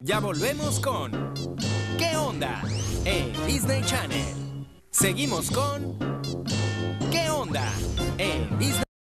Ya volvemos con ¿Qué onda? En Disney Channel. Seguimos con